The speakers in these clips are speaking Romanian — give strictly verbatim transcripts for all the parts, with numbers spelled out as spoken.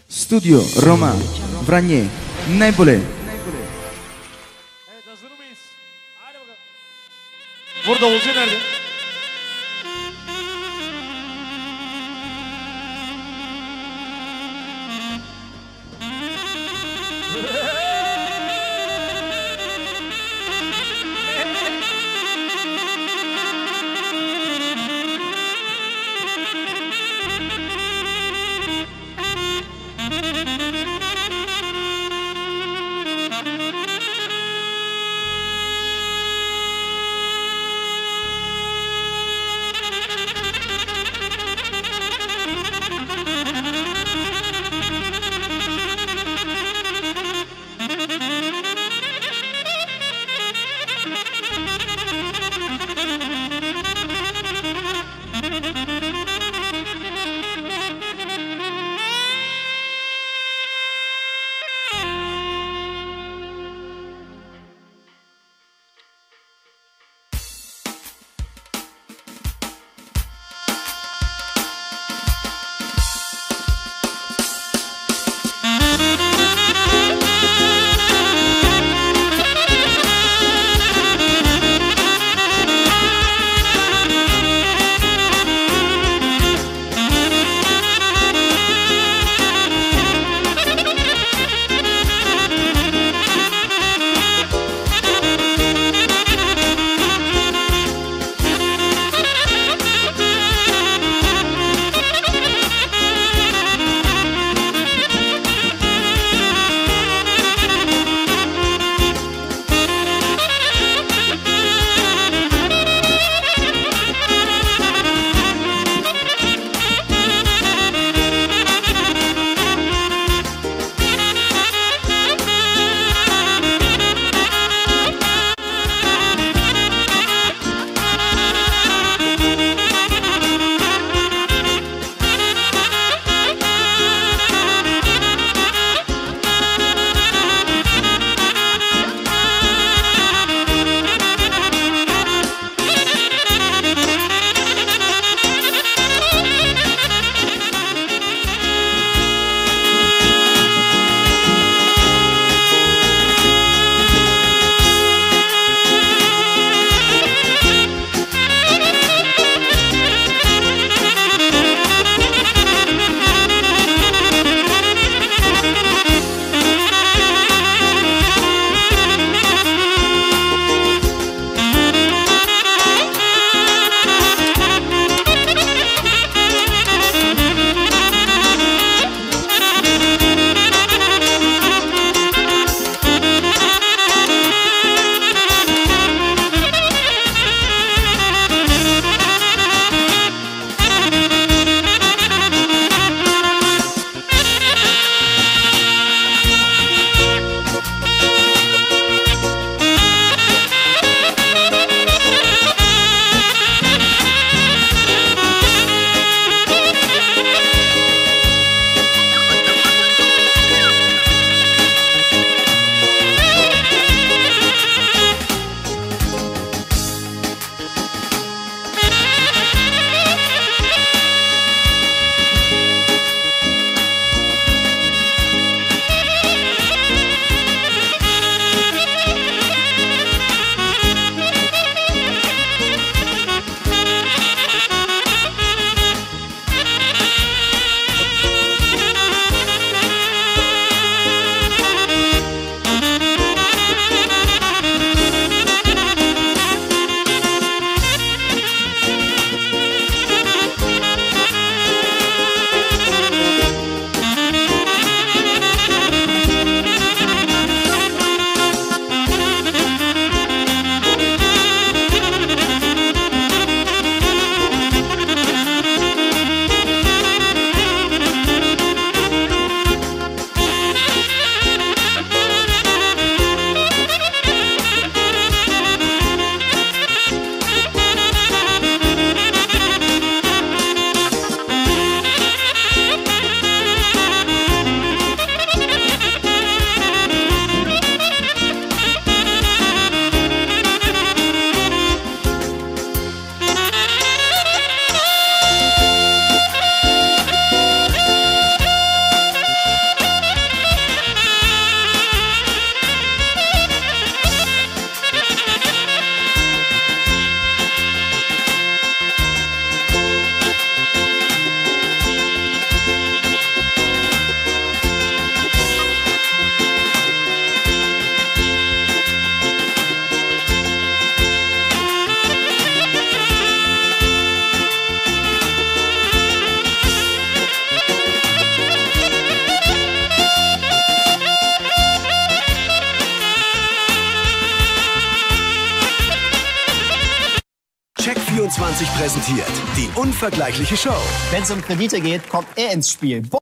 Studio Roma, Vranje, najbolje. Evet, hazır mıyız? Hadi bakalım. Burada Olcay nerede? vierundzwanzig präsentiert die unvergleichliche Show. Wenn es um Kredite geht, kommt er ins Spiel. Bo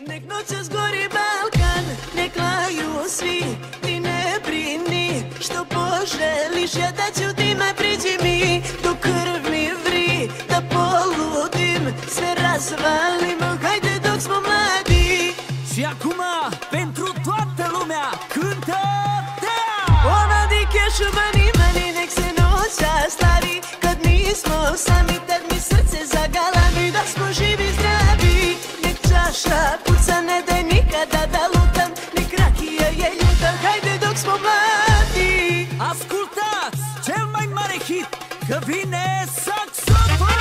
Nek noćas gori Balkan, nek laju svi, ti ne brini, što poželiš, ja da ću ti me priđi mi, do krv mi vri, da poludim, sve razvalimo, hajde dok smo mladi. Și acum, pentru toată lumea, cântă Tea! Ona di kešu mani, mani, nek se noća slavi, kad nismo sami, tad mi srce zagalami, da smo živi zdravi. Nek čaša puca, ne daj nikada da lutam, nek rakija je ljuta, hajde dok smo mladi. Ascultați cel mai mare hit, că vine saxofonul!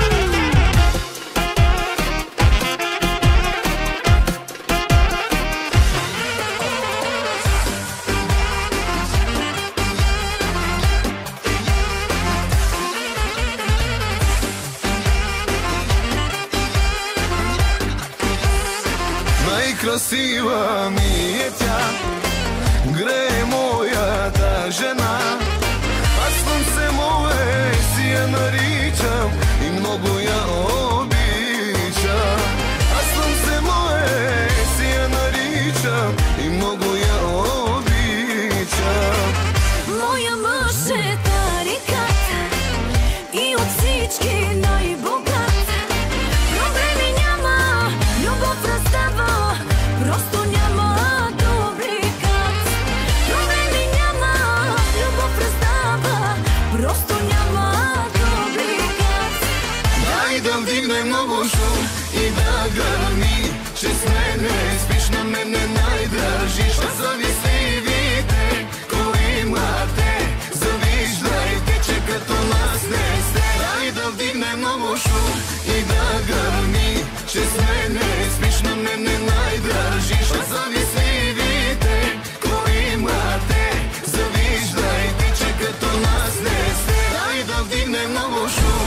Красива ми е тя, грее моята жена, а слънце мое си я наричам и много я обичам. А слънце мое си я наричам и много я обичам. Moja mъж е тарикат и от всички най-богат. Проблеми няма, любов разстава, просто няма дубликат. Проблеми няма, любов раздава, просто няма дубликат. Дай да вдигнем много шум и да гърми, че с мене спиш, на мене най-държиш. Завистливите, кои имате, завиждайте, че като нас не сте. Дай да вдигнем много шум и да гърми, че с мене спиш, на мене най-държиш. Завистливите, кои имате, завиждайте, че като нас не сте. Дай да вдигнем много шум.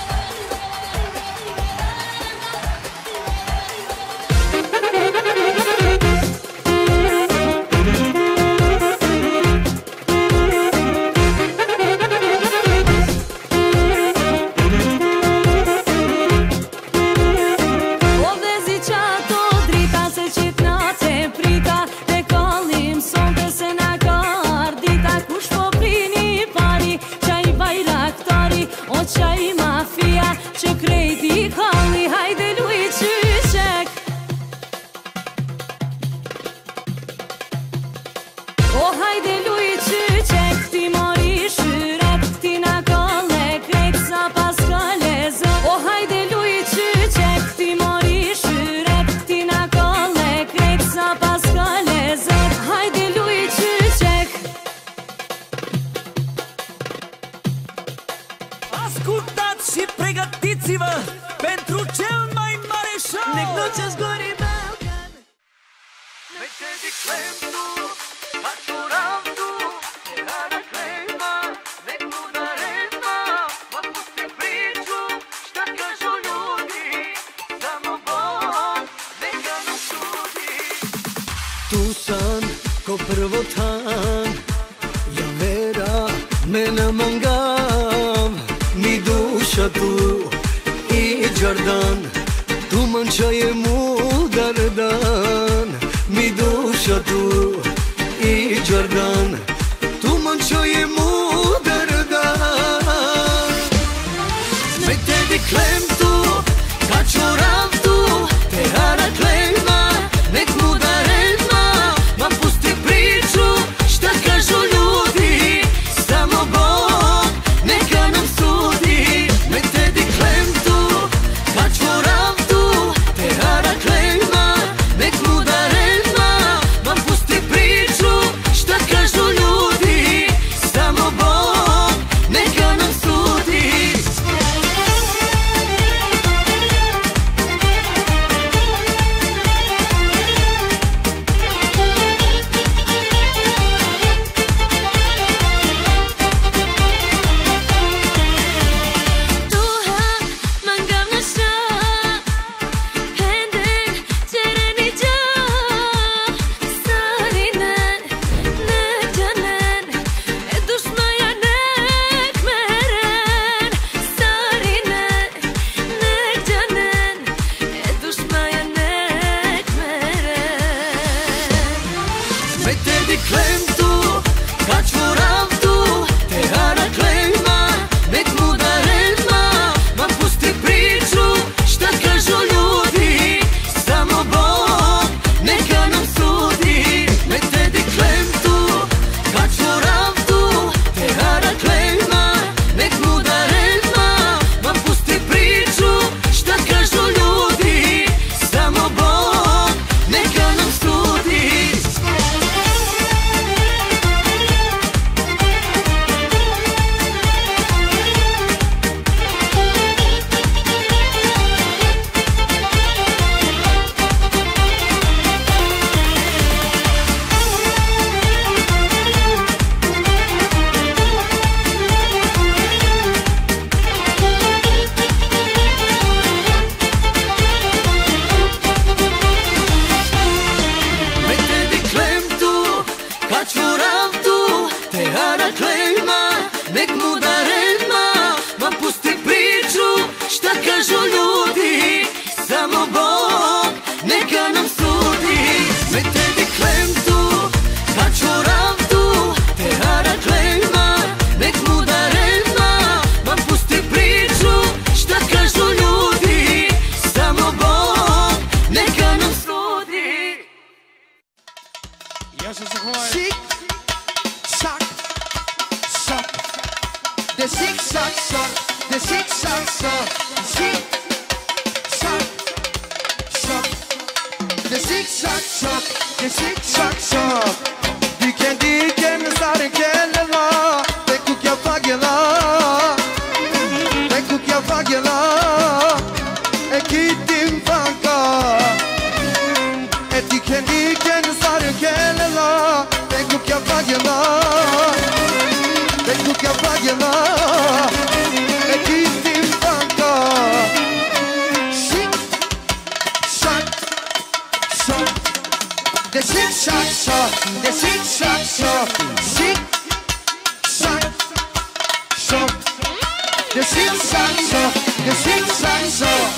Očaj mafija, ce credi hali, haide lui Ciucek. O haide lui Ciucek, ti mori shyrek, ti na kole krejt sa paskalezë. O haide lui Ciucek, ti mori shyrek, ti na kole krejt sa paskalezë. Haide lui Ciucek. Ascultați și pregătiți-vă pentru cel mai mare show! Nek noćas gori Balkan. Mette di klemtu, fatturantu, era klema, nek udarema, ma pusti priču, šta kažu ljudi, samo Bog neka nam sudi. Tu sam ko prvotan, ja vera mene mangav, mi duša tu i Jordan, tu manča je mudar dan, mi duša tu i Jordan, tu manča je mudar dan. Med tebi klem tu, kad čuram tu, te hara klema, nek mudarema, ma pusti priču, šta kažu ljudi, samo Bog neka nam sudi. Med tebi klem tu, kad čuram tu, te hara klema, nek mudarema, ma pusti priču, šta kažu ljudi. hara klejma, nek mu darema, ma pusti priču, šta kažu ljudi, samo Bog neka nam sudi. Me tebi klem tu, haću ravdu, te hara klejma, nek mu darema, ma pusti priču, šta kažu ljudi, samo Bog neka nam sudi. Ja se zahvaljujem. Sik, sak, sak. De sik, sak, sak. De sik, sak, sak. Sik, sak, sak. De sik, sak, sak. De sik, sak, sak. Diken, diken, sarın kellela. De kukya fagela. De kukya fagela. E gittim fanka. E diken, diken, sarın kellela. De kukya fagela. De kukya fagela. E gittim fanka. Sik, sak, sak. De sik, sak, sak. De sik, sak, sak. Sik, sak, sak. De sik, sak, sak. De sik, sak, sak.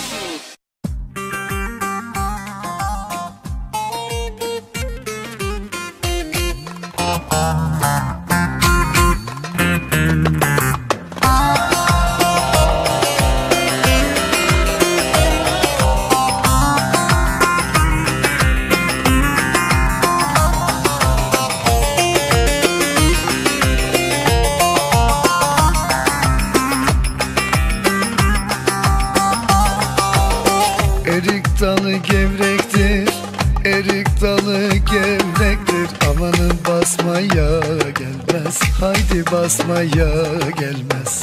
Erik dalı gevrektir, erik dalı gevrektir. Amanın basmaya gelmez, haydi basmaya gelmez.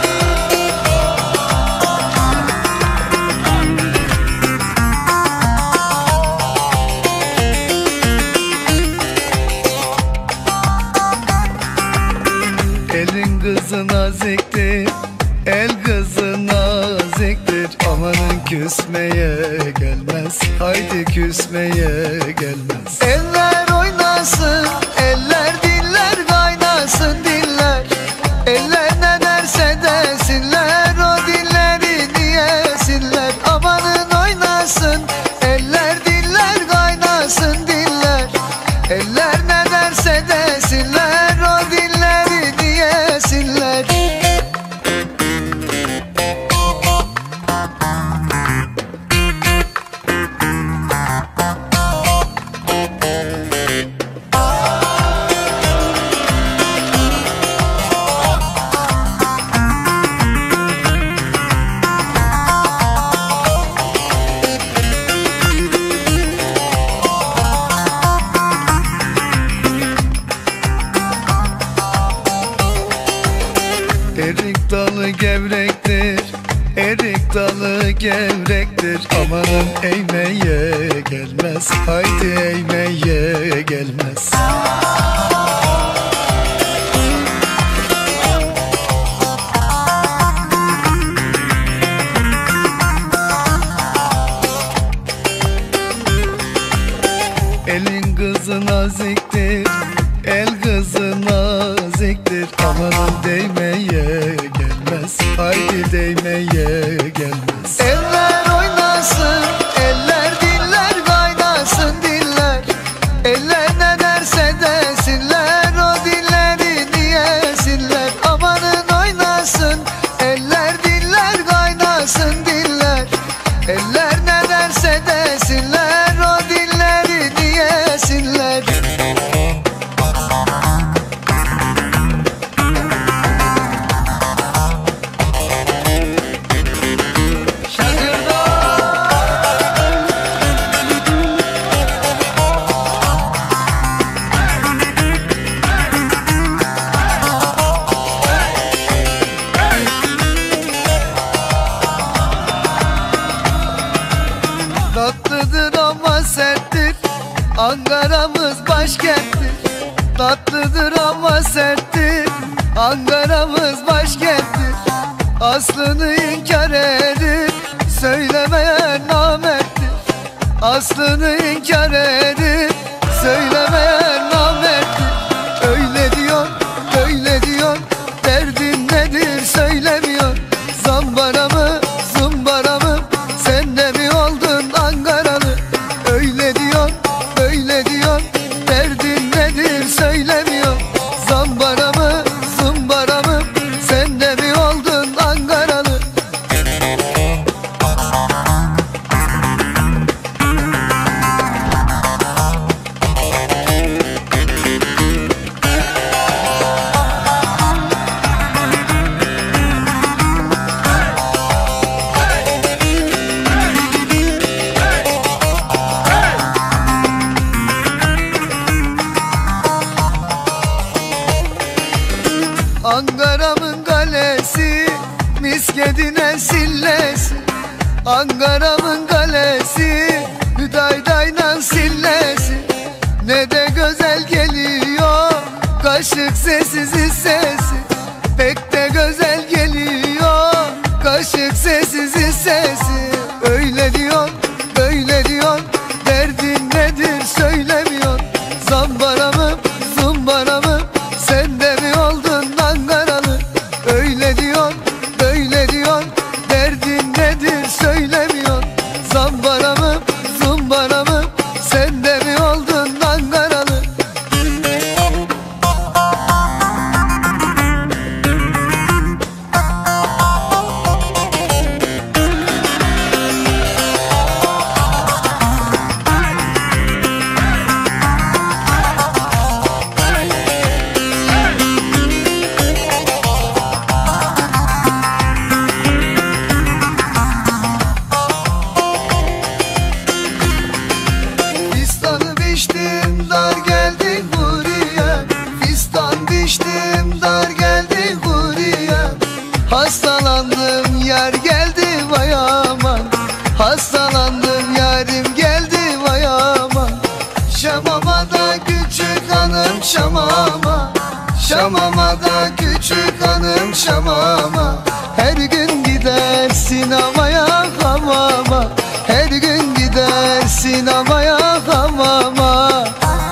Elin kızı naziktir, el kızı naziktir. Amanın küsmeye gelmez, haydi küsmeye gelmez. Eller oynasın, eller diller kaynasın diller. Eller ne derse desinler, o dilleri diyesinler. Amanın oynasın, eller diller kaynasın diller. Eller ne derse desinler, o dilleri diyesinler. Erik dalı gevrektir, erik dalı gevrektir. Amanın eğmeye gelmez, haydi eğmeye gelmez. Elin kızı naziktir, el kızı naziktir. Amanın değmeye gelmez, haydi değmeye gelmez. Eller oynasın, eller diller kaynasın diller. Eller ne derse desinler, o dilleri diyesinler. Amanın oynasın, eller diller kaynasın diller. Eller ne derse desinler, o dilleri diyesinler. Tatlıdır ama serttir, Ankara'mız başkenttir. Tatlıdır ama serttir, Ankara'mız başkenttir. Aslını inkar edip söylemeyen namerttir. Aslını inkar edip söylemeyen namerttir. Öyle diyor, böyle Ankara'mın kalesi miskedine sillesi. Ankara'mın kalesi Hüdaydayla sillesi. Ne de güzel geliyor kaşık sessiz sesi. Pek de güzel geliyor kaşık sessiz sesi. Öyle diyor, böyle diyor, derdin nedir söylemiyor. Zambara mı, zumbara mı, sen de mi oldun Ankaralı? Öyle diyor, böyle diyor, derdin nedir söylemiyor. Zambara mı, zumbara mı, sen de mi oldun Ankaralı? Fistanı biçtim dar geldi buraya. Fistan biçtim dar geldi buraya. Hastalandım yar geldi vay aman. Hastalandım yarim geldi vay aman. Şamama da küçük hanım şamama. Şamama da küçük hanım şamama. Her gün gidersin havaya hamama. Her gün gidersin havaya hamama.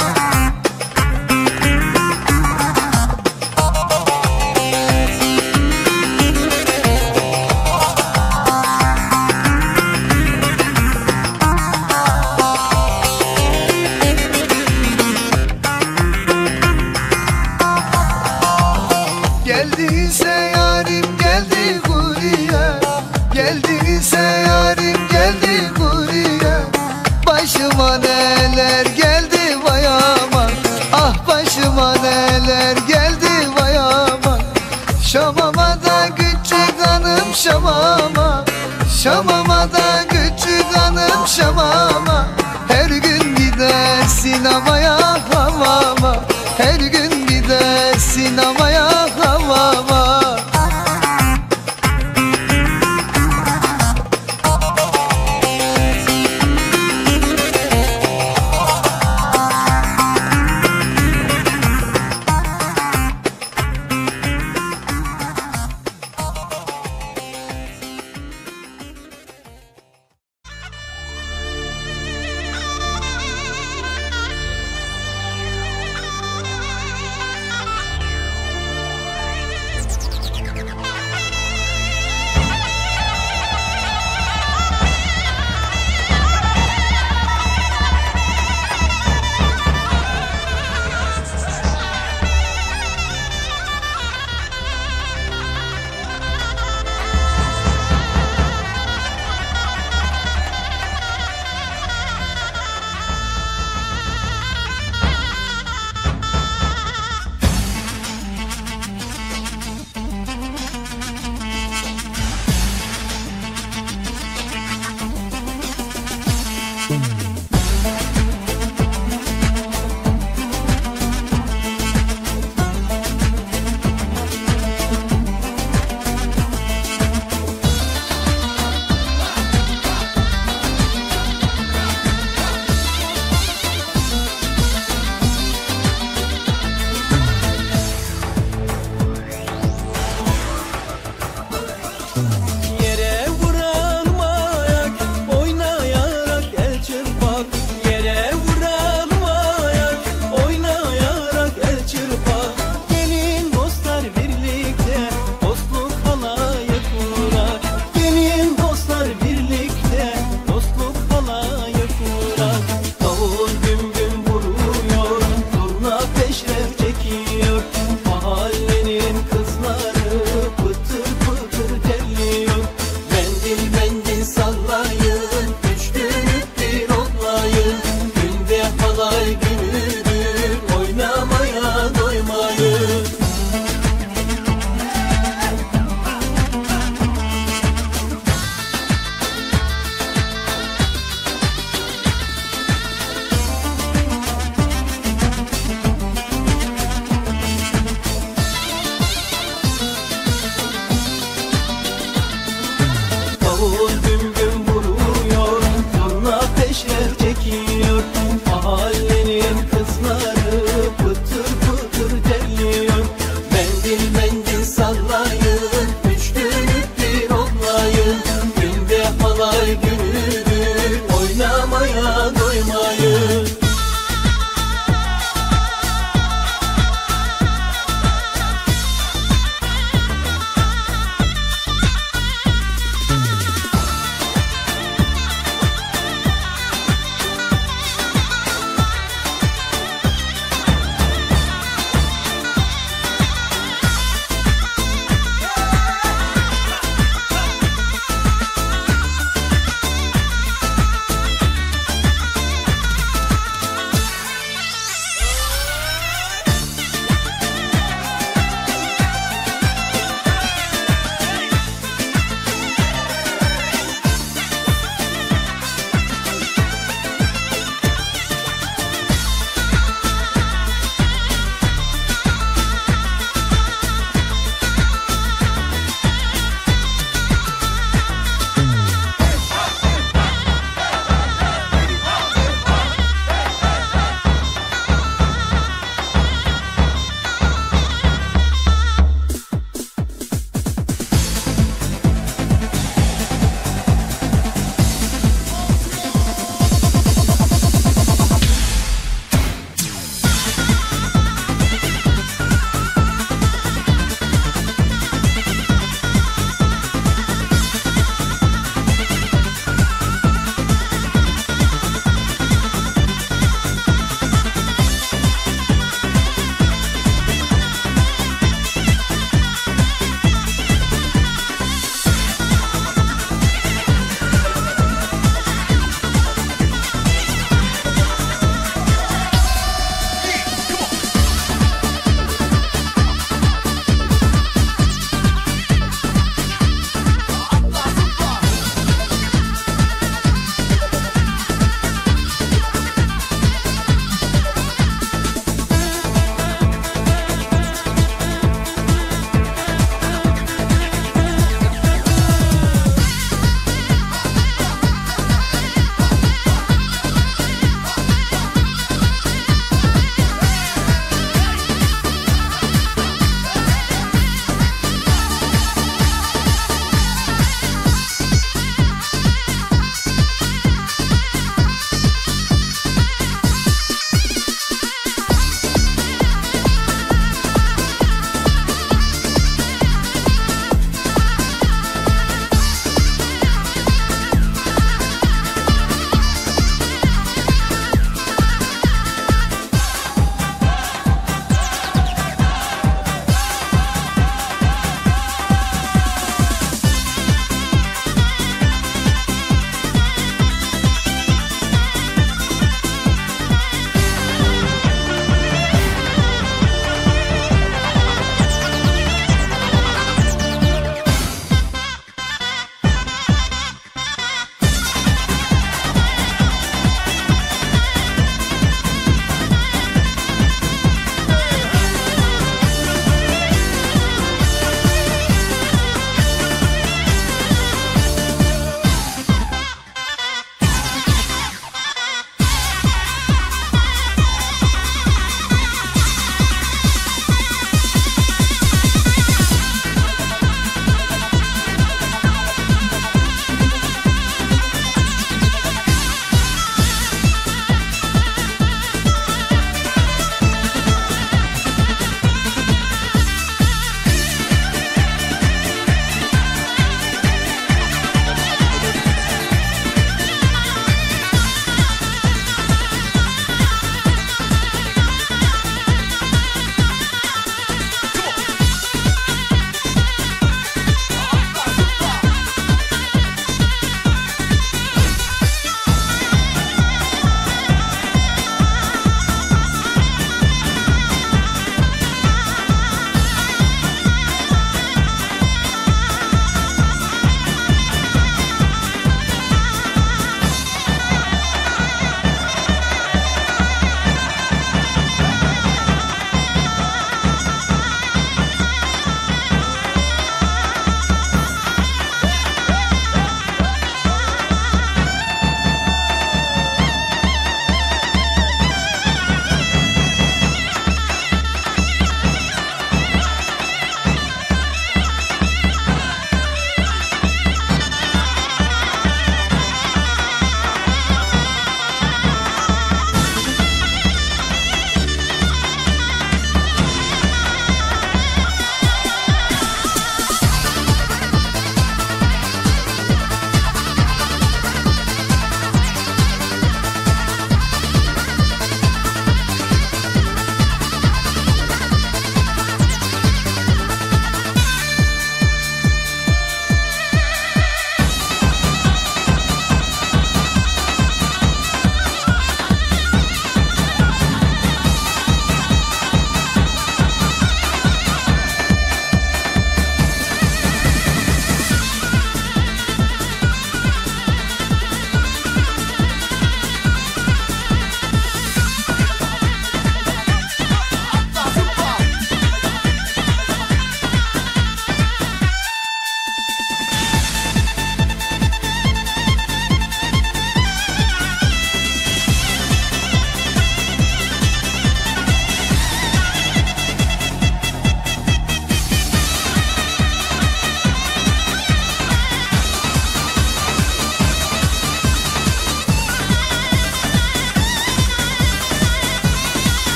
Geldiyse yarim geldi buraya. Geldiyse yarim geldi buraya. Başıma neler geldi vay aman. Ah başıma neler geldi vay aman. Şamama da küçük hanım şamama. Şamama da küçük hanım şamama. Her gün gidersin havaya hamama. Her gün gidersin havaya hamama.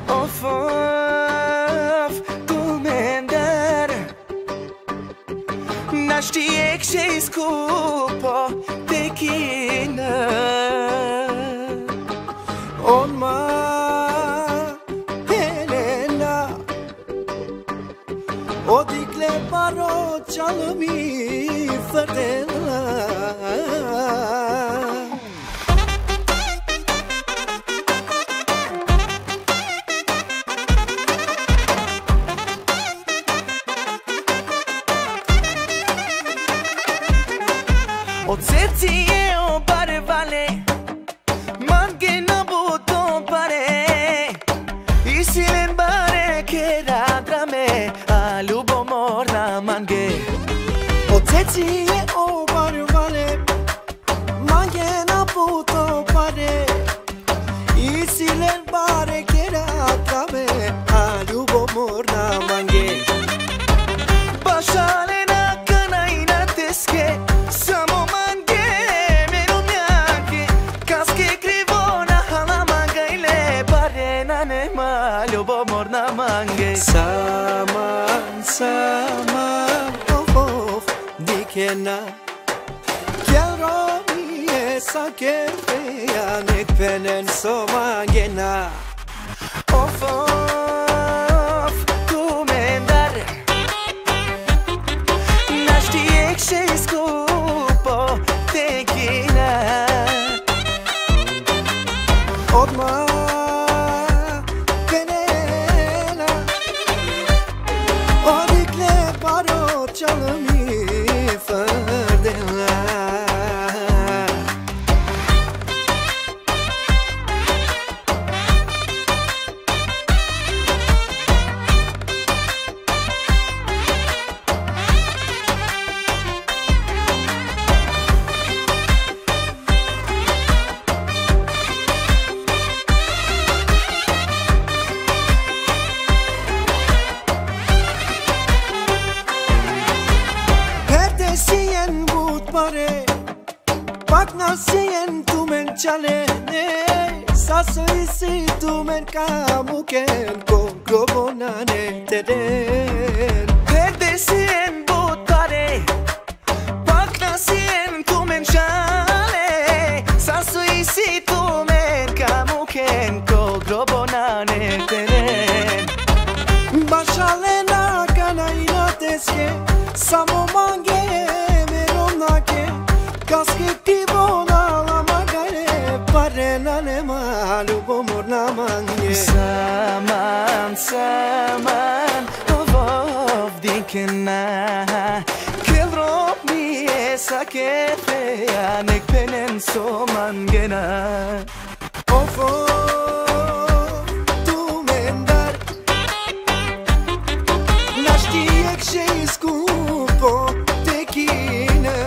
Of of, tu me ndër Na shtije kështë i skupo te kina On ma Helena O dikle paro çalmi fırdela O ceci e o bare vale Mange na buton pare I silen bare kera drame A ljubomor na mange O ceci e o bare vale Mange na buton pare I silen bare kera drame A ljubomor na mange Bashale na kanaj na teske Samo ljubomor na mange Saman, saman, of, of, dikena Kjero mi e sa kefeja nek penen so mangena Of, of, tu me ndar Nash ti e kshe skupo te kina Odmah çalmi fırdela Pak nasien tu men chalene Sasoi si tu men kamuken Kokobonane teden Perdesien botare Pak nasien tu men chale Sasoi si tu men kamuken Kokobonane teden Bashale na kanayna teske Samo mange meronake Kaske kibona la magare Parena ne ljubomor na mange Saman, saman Of, of, dikena Kelro mi e sa kefeja Nek penen so mangena Of, of, tu me ndar Nash ti e kshe i skupo te kina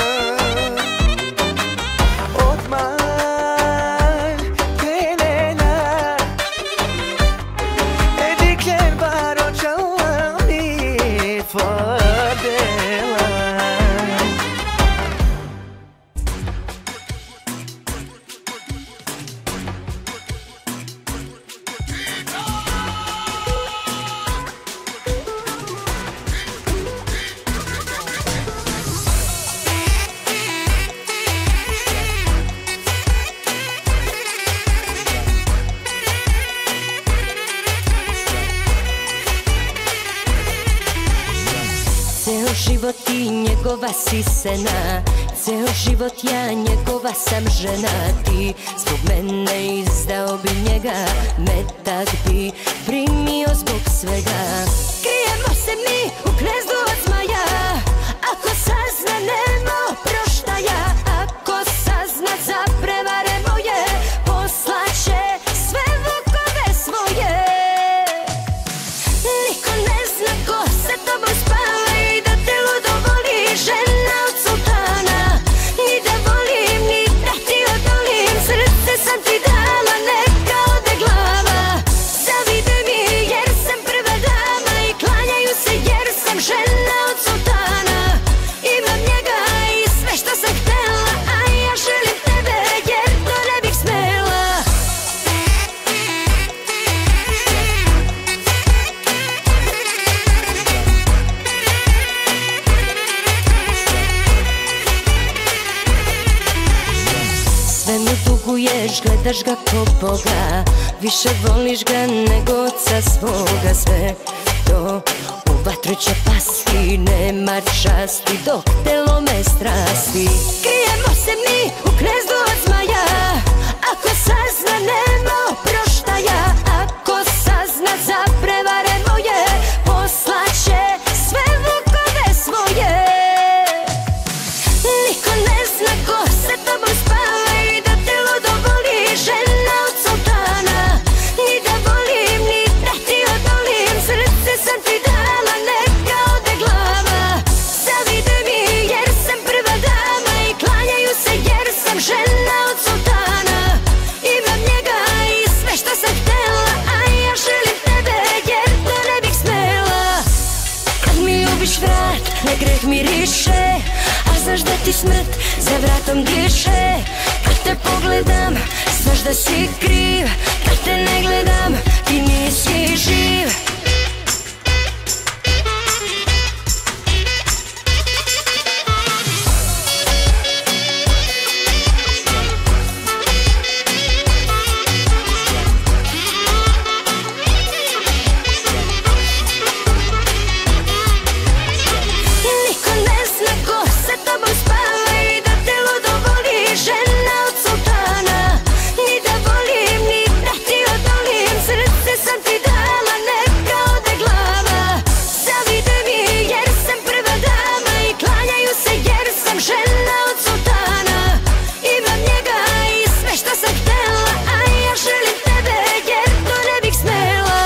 život ti njegova si sena Ceo život ja njegova sam žena Ti zbog mene izdao bi njega Metak bi primio zbog svega Krijemo se mi u knezdu od zmaja Ako sazna nemo proštaja Ako sazna za prevare moje Poslaće sve vukove svoje Niko ne zna ko se tobom spava Žena od sultana Ni da volim, ni da ti odolim Srce sam ti dala, neka ode glava Zavide mi jer sam prva dama I klanjaju se jer gledaš ga ko Boga, više voliš ga nego oca svoga. Sve to u vatru će pasti, nema časti dok te lome strasti. Krijemo se mi u knezdu od zmaja, ako sazna nema oproštaja. Ako sazna za prevare moje, poslaće sve vukove svoje. Niko ne zna ko se tobom spava i da te ludo voli žena od sultana. Ni da volim, ni da ti odolim, srce sam ti dala, neka ode glava. Zavide mi jer sam prva dama i klanjaju se jer sam žena od sultana. Imam njega i sve što sam htjela, a ja želim tebe jer to ne bih smela. Kad mi ljubiš vrat, ne greh miriše, a znaš da ti smrt za vratom diše. Kad te pogledam, znaš da si kriv, kad te ne gledam, ti nisi živ. Niko ne zna ko se tobom spava i da te ludo voli žena od sultana. Ni da volim, ni da ti odolim, srce sam ti dala, neka ode glava. Zavide mi jer sam prva dama i klanjaju se jer sam žena od sultana. Imam njega i sve što sam htjela, a ja želim tebe jer to ne bih smela.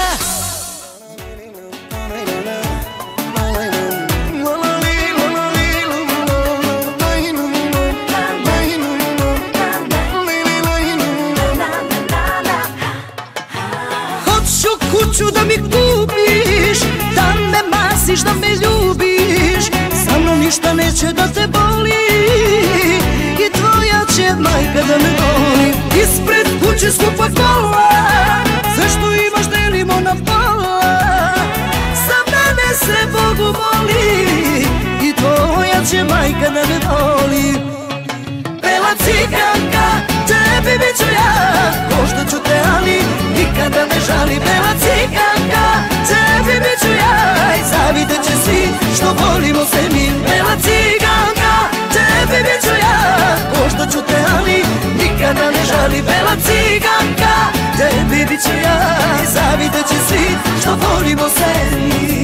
Hoću kuću da mi kupiš, da me masiš, da me ljubiš. Sa mnom ništa neće da te boli i tvoja će majka da me voli. Ispred kuće skupa kola, sve što imaš delimo na pola. Za mene se Bogu moli i tvoja će majka da me voli. Bela ciganka, tebi bit ću ja, možda ću te ali nikada ne žali. Bela ciganka, tebi bit ću ja i zavidjet će svi što volimo se mi. Bela ciganka, tebi bit ću ja, možda ću te ali nikada ne žali. Bela ciganka, tebi bit ću ja i zavidjet će svi što volimo se mi.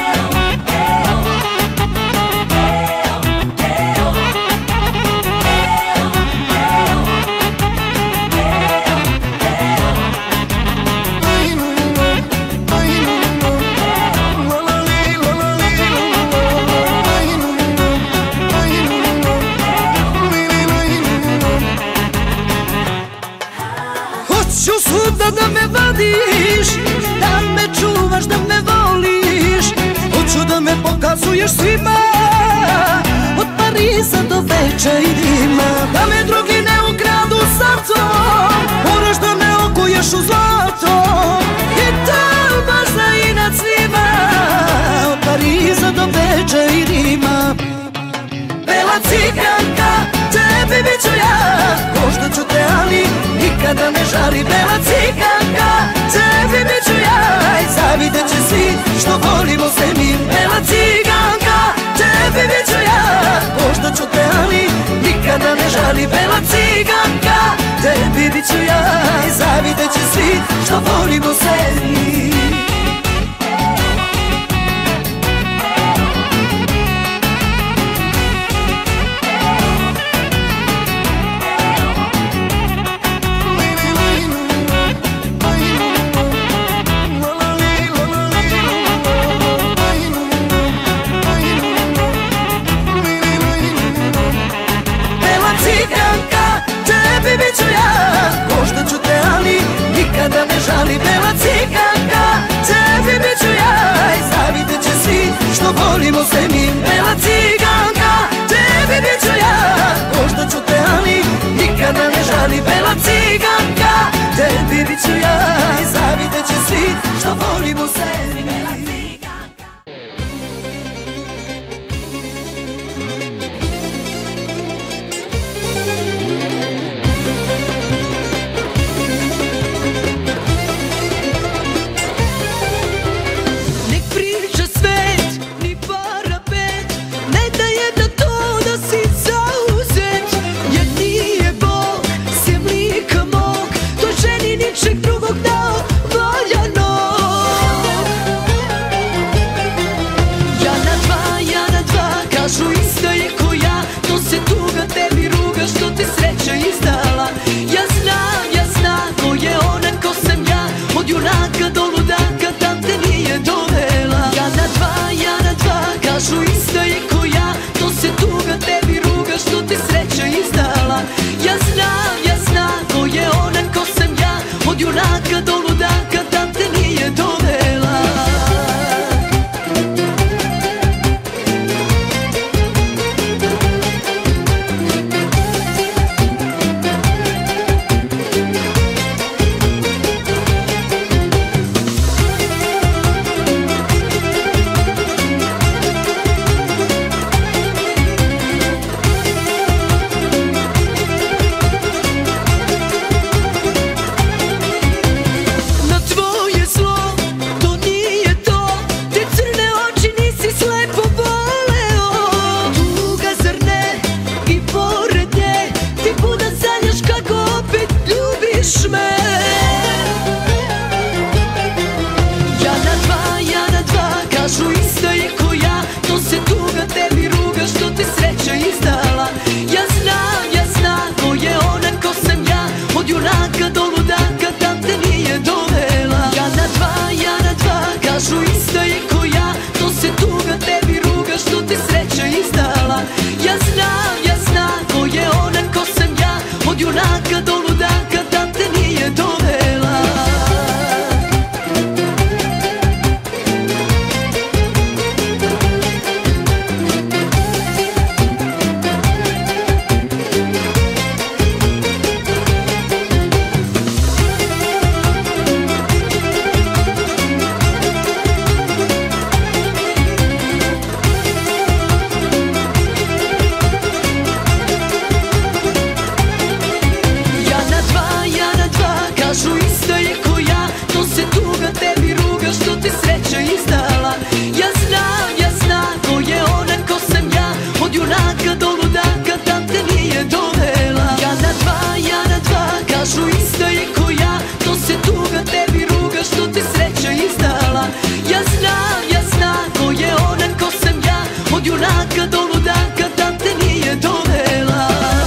Hoću svuda da me vadiš, da me čuvaš, da me voliš. Hoću da me pokazuješ svima, od Pariza do Beča i Rima. Da me drugi ne ukradu srcom, moraš da me okuješ u zlato. I to baš za inat svima, od Pariza do Beča i Rima. Bela ciganka, tebi bit ću ja, možda ću te ali nikada ne žali. Bela ciganka, tebi bit ću ja i zavidjet će svi što volimo se mi. Bela ciganka, tebi bit ću ja, možda ću te ali nikada ne žali. Bela ciganka, tebi bit ću ja i zavidjet će svi što volimo se mi. Tebi bit ću ja, možda ću te ali nikada ne žali. Bela ciganka, tebi bit ću ja i zavidjet će svi što volimo se mi. Bela ciganka, tebi bit ću ja, možda ću te ali nikada ne žali. Bela ciganka, tebi bit ću ja i zavidjet će svi što volimo se mi. junacă do ludacă, tam te nije dovela. Ja na dva, ja na dva, kažu isto je ko ja. To se tuga tebi ruga što ti sreća izdala. Ja znam, ja znam ko je ona, ko sam ja. Od junaka do ludaka, tam te nije dovela. Kažu isto je ko ja, to se tuga tebi ruga što ti sreća izdala. Ja znam, ja znam ko je ona, ko sam ja. Od junaka do ludaka, tam te nije dovela. Ja na dva, ja na dva, kažu isto je ko ja. To se tuga tebi ruga što ti sreća izdala. Ja znam, ja znam ko je ona, ko sam ja. Od junaka do ludaka, tam te nije dovela.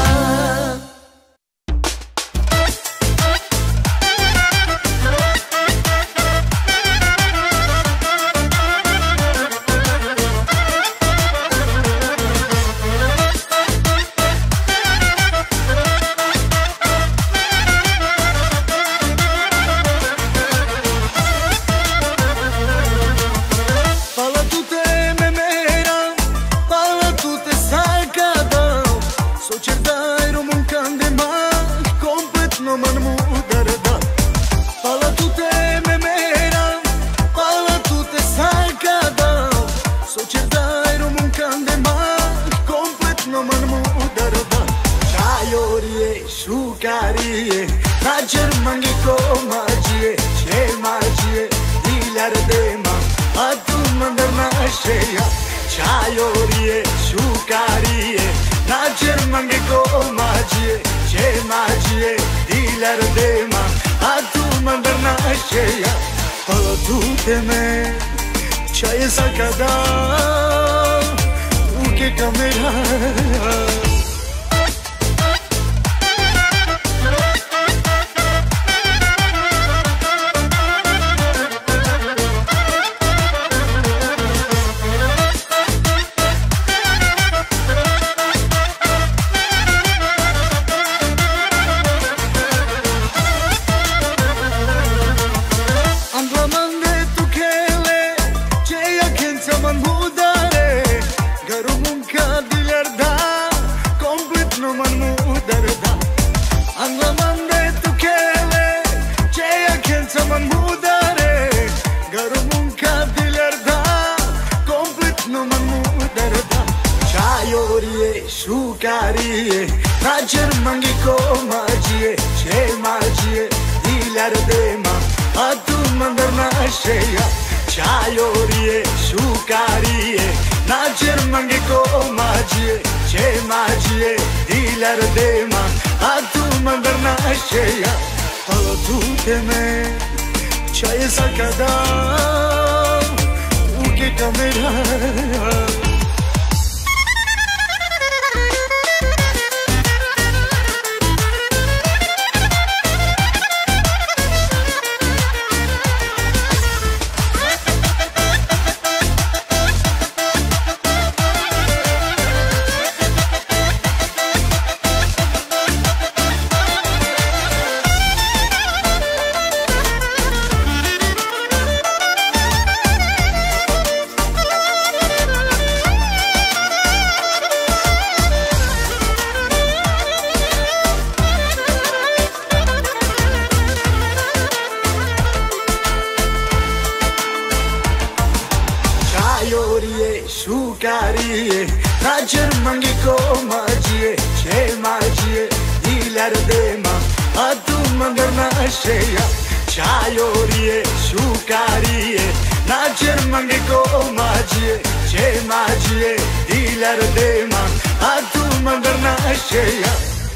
Chayorie, shukarie, nacer mange ko magie, che magie, dilar dema, atu mandar na sheya.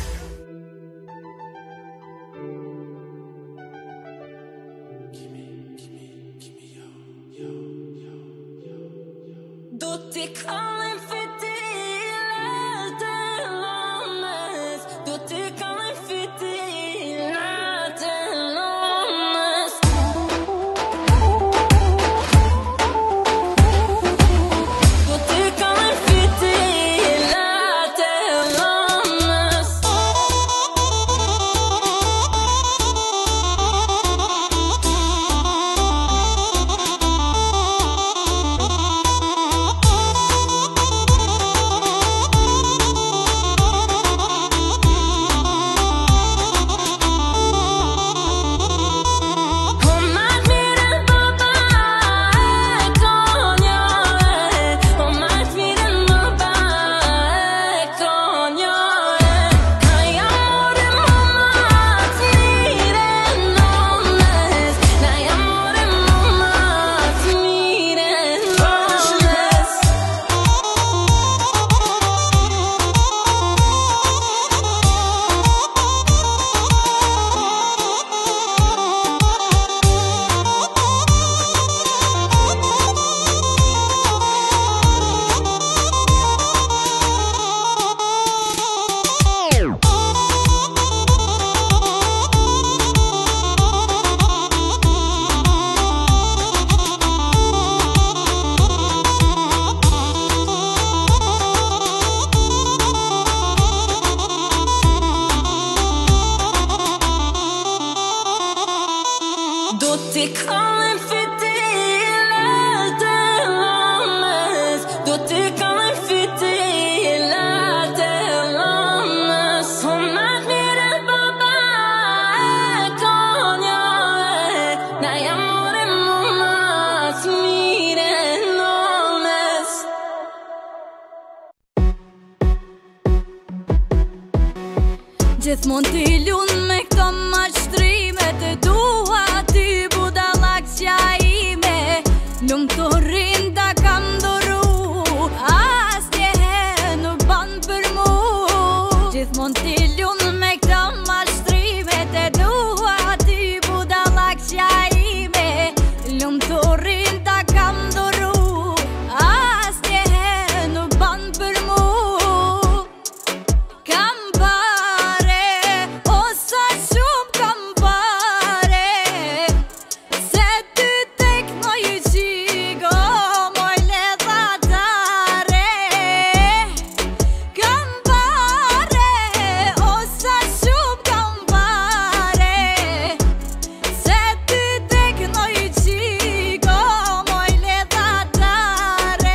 Tutti calling fittilate lomes, tutti calling fittilate Do t'i kallem fitilat e lamës, do t'i kallem fitilat e lamës. Sonat mire baba e konja e, na jamore mumas mire nëmës. Gjithmon t'i lun me këto mashtrimet e dua ti budallak qja ime. Lum të rinda kam doru, as njeher nuk ban për mu. Gjithmon t'i lun me këto mashtrimet e dua ti budallak qja ime. Lum të rinda kam doru, as njeher nuk ban për mu. Kam pare, o sa shumë kam pare, se ty tek në ju qigo moj ledhatare. Kam pare, o sa shumë kam pare, se ty tek në ju qigo moj ledhatare.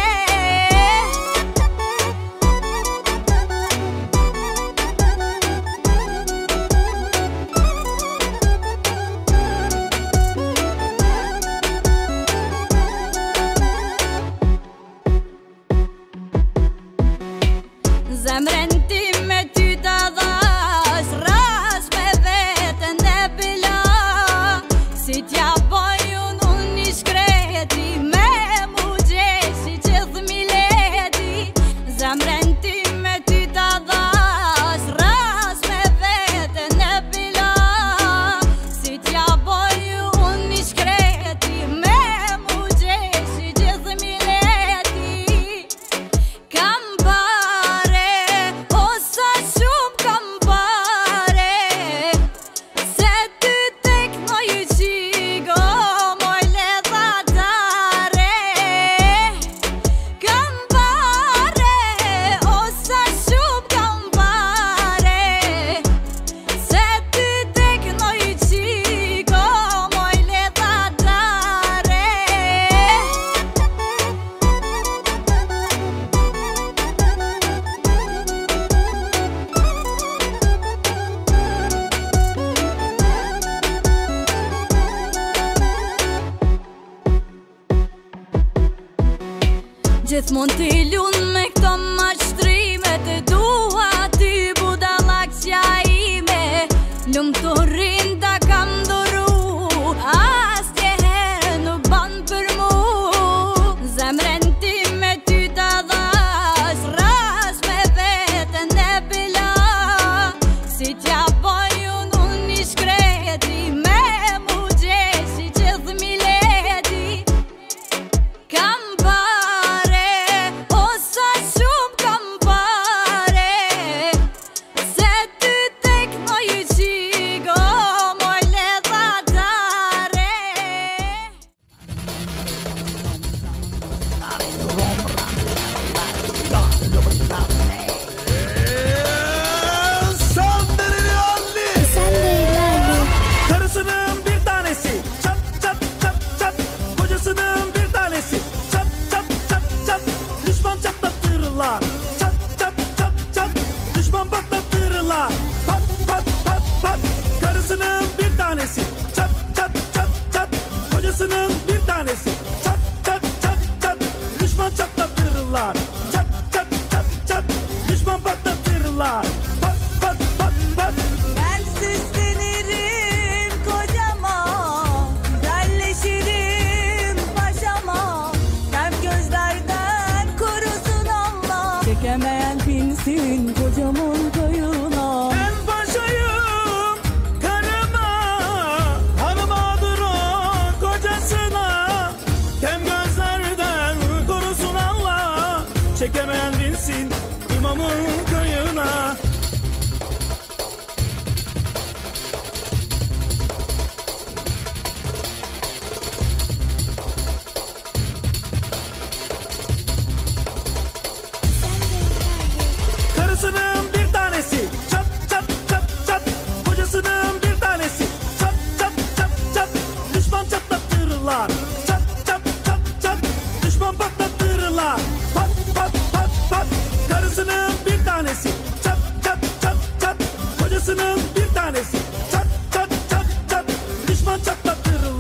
Zemren ti me ty t'a dhash, ras me vetën e bila. Si t'ja boj unë unë një shkreti, me mu gjeshi qëth mileti. Zemren ti me ty t'a dhash, ras me vetën e bila. Si t'ja boj unë një shkreti, me mu gjeshi qëth mileti. Kam pare, o sa shumë kam pare, se ty tek në ju qigo moj ledhatare. Kam pare, o sa shumë kam pare, se ty tek në ju qigo moj ledhatare. Gjithmon t'i lun me këto mashtrimet e dua ti budallak qja ime. Lum të rinda kam doru, as njeher nuk ban për mu. Zemren ti me ty t'a dhash, ras me vetën e bila. Si t'ja boj unë unë një shkreti, me mu gjeshi qëth mileti. Kam pare, o sa shumë kam pare, se ty tek në ju qigo moj ledhatare. Karısının bir tanesi çat çat çat çat, kocasının bir tanesi çat çat çat çat, düşman çatlatırlar. Çat çat çat çat, düşman patlatırlar. Pat pat pat pat, karısının bir tanesi çat çat çat çat, kocasının bir tanesi çat çat çat çat, düşman çatlatırlar. Çat çat çat çat, düşman patlatırlar. Pat pat pat pat. Ben süslenirim kocama, güzelleşirim paşama. Kalp gözlerden korusun Allah, çekemeyen binsin kocamın koyuna. Ben paşayım karıma, hanımadır o kocasına.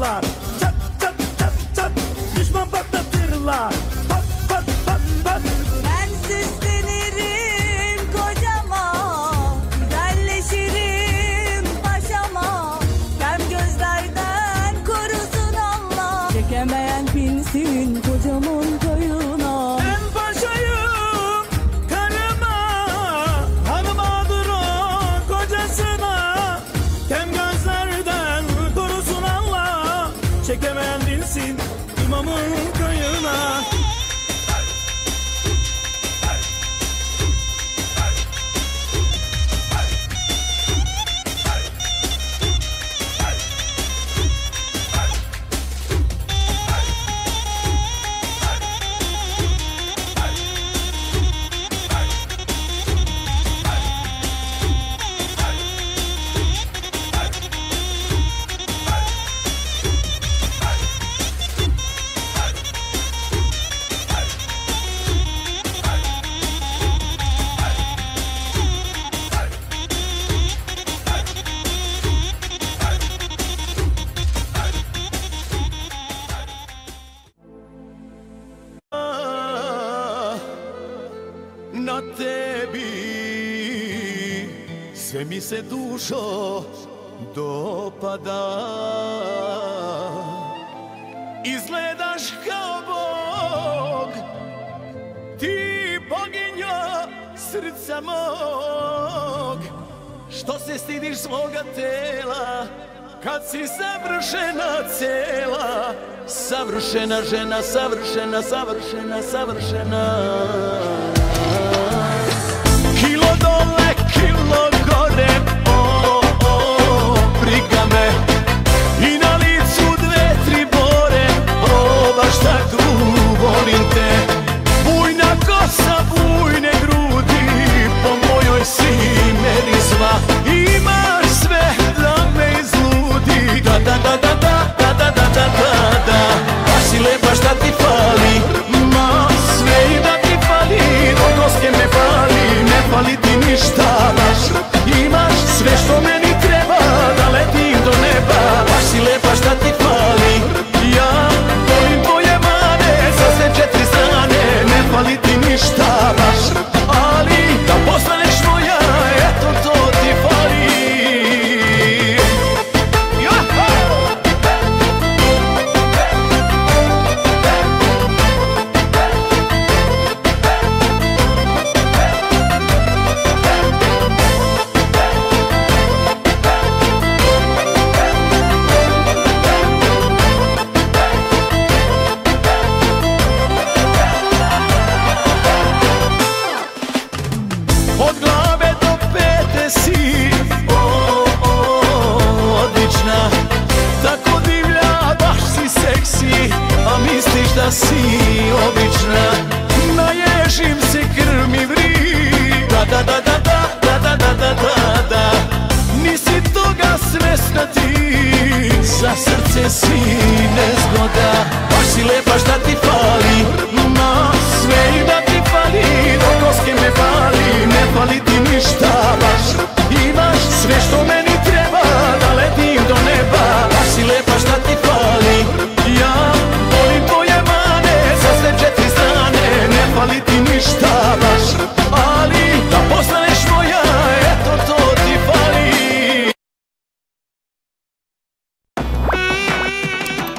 patlatırlar. Çat çat çat çat düşman patlatırlar. Pat pat pat pat. Ben süslenirim kocama, güzelleşirim paşama. Kem gözlerden korusun Allah. Çekemeyen binsin kocaman koyuna. Ben paşayım karıma, hanımadır o kocasına. Kem gözlerden korusun Allah. Çekemeyen binsin imamın köyüne. Na tebi sve mi se dušo dopada. Izgledaš kao Bog, ti boginja srca mog. Što se stidiš svoga tela kad si savršena cela? Savršena žena, savršena, savršena, savršena. Kilo dole, kilo gore, o, o, briga me. I na licu dve, tri bore, o, baš tako volim te. Bujna kosa, bujne grudi, po mojoj si meni sva. Imaš sve da me izludi, da, da, da, da, da, da, da, da, da, da, da. Baš si lepa, šta ti fali, ma sve i da ti fali, do koske me fali, ne fali ti ništa baš. Imaš sve što meni treba, da letim do neba. Baš si lepa, šta ti fali, ja volim tvoje mane, sa sve četiri strane, ne fali ti ništa baš. Ali da postaneš moja, eto to ti fali. Od glave do pete si, o, o, odlična. Tako divlja, baš si seksi, a misliš da si obična. Naježim se, krv mi vri, da, da, da, da, da, da, da, da, da, da. Nisi toga svesna ti, za srce si nezgoda. Baš si lepa, šta ti fali, ma sve i da ti fali, do koske me fali, ne fali ti ništa baš. Imaš sve što meni treba, da letim do neba. Baš si lepa, šta ti fali, ja volim tvoje mane, sa sve četiri strane, ne fali ti ništa baš. Ali da postaneš moja, eto to ti fali.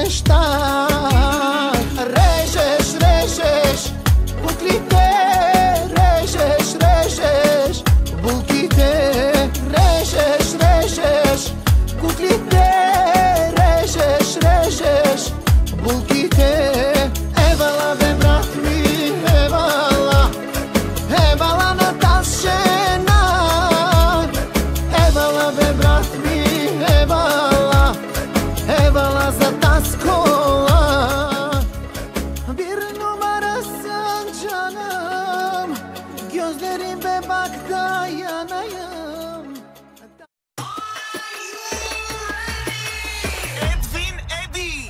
meștar. Režeš, režeš, kuklite, režeš, režeš, bulkite, režeš, režeš, kuklite, režeš, režeš, bulkite. Evala be brat mi, evala, evala na tas žena, evala be brat mi, evala, evala za tas kola. Bir numara sen canım, gözlerime bak da yanayım. Edwin Eddy.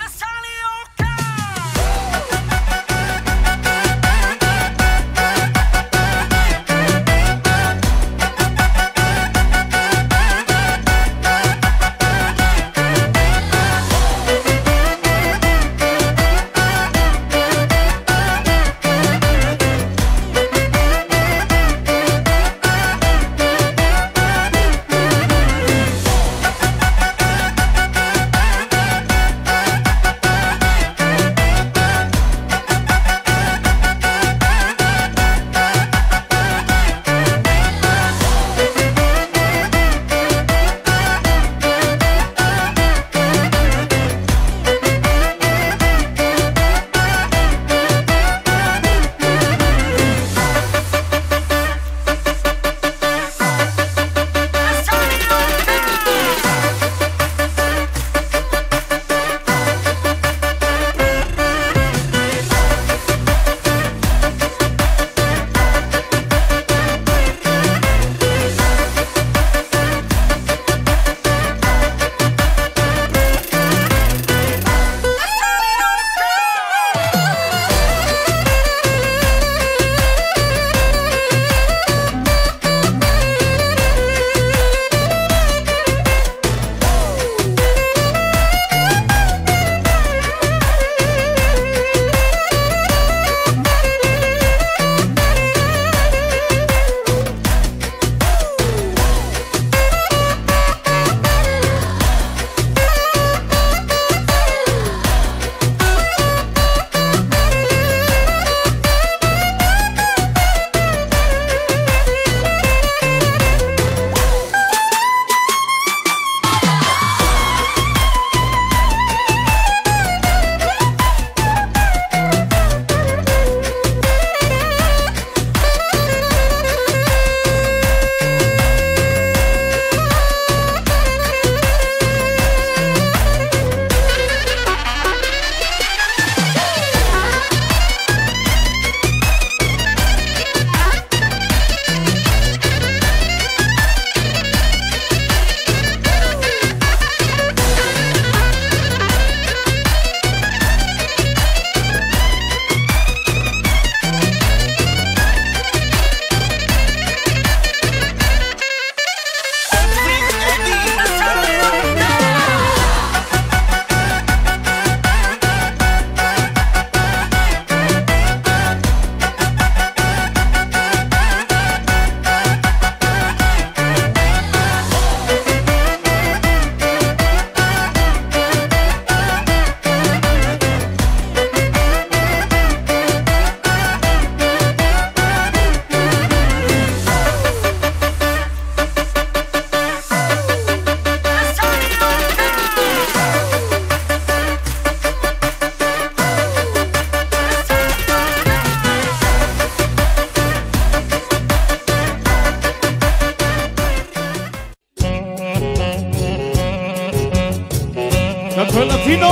Canto el latino.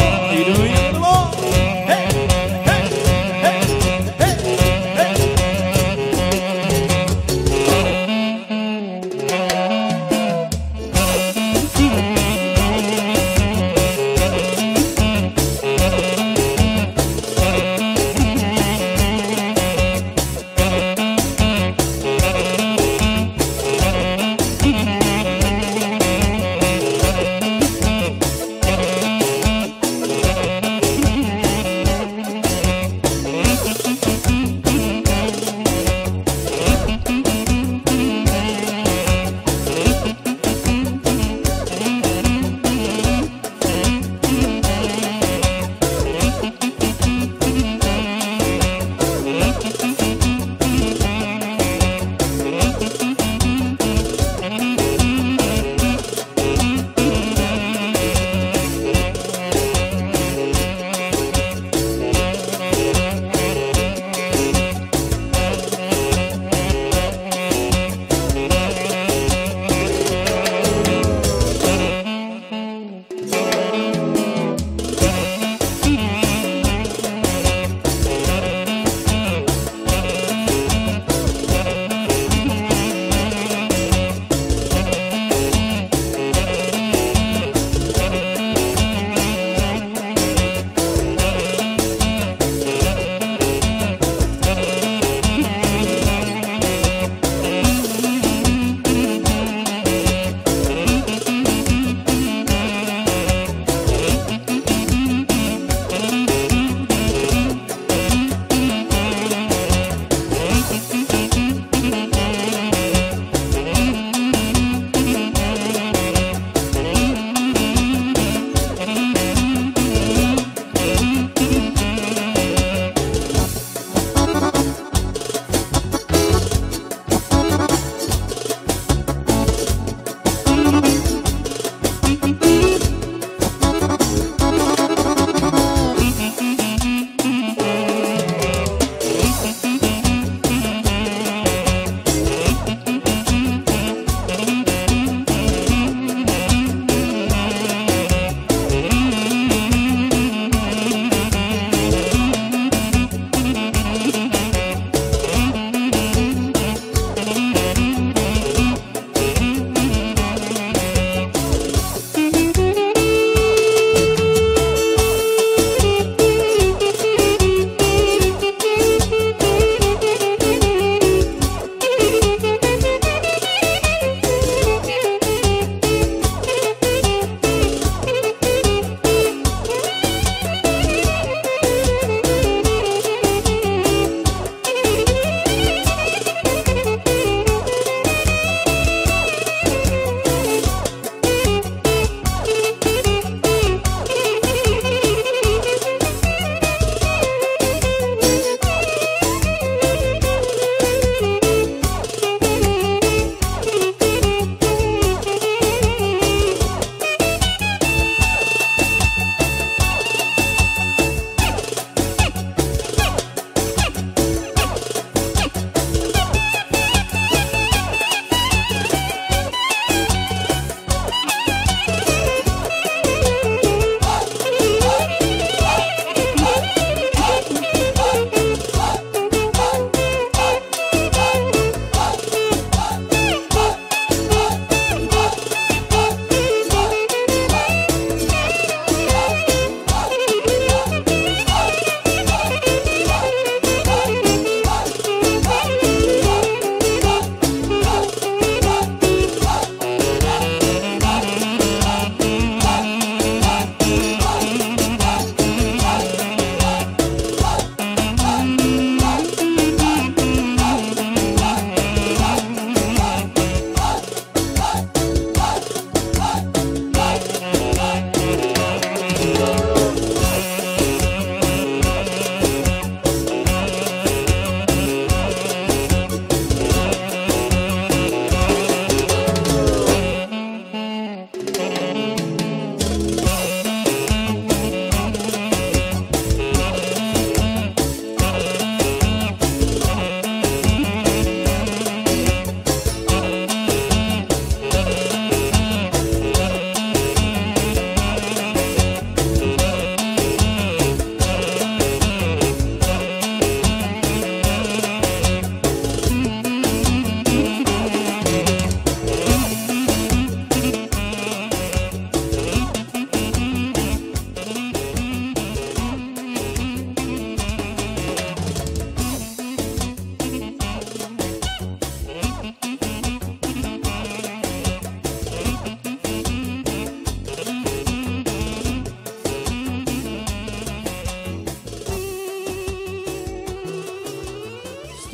Iruirulo. Hey, hey, hey, hey,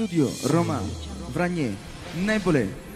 Studio Roma, Vranje, Nebole.